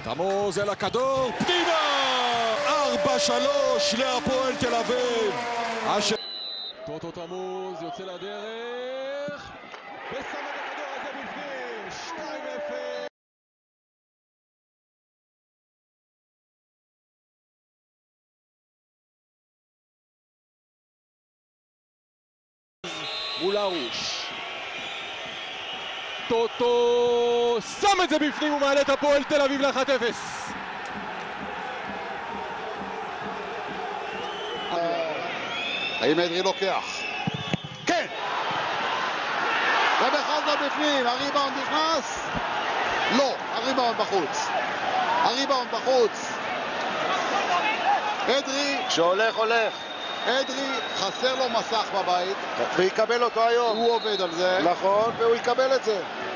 תמוז אל הכדור, פנימה! 4-3 להפועל תל אביב. טוטו תמוז יוצא לדרך ושם את הכדור הזה בפנים. 2-0. מול הרוש. טוטו שם את זה בפנים ומעלה את הפועל תל אביב ל-1-0. האם אדרי לוקח? כן! ובכל זאת בפנים, הריבאונד נכנס? לא, הריבאונד בחוץ. הריבאונד בחוץ. אדרי... כשהולך, הולך. אדרי, חסר לו מסך בבית. ויקבל אותו היום. הוא עובד על זה. נכון, והוא יקבל את זה.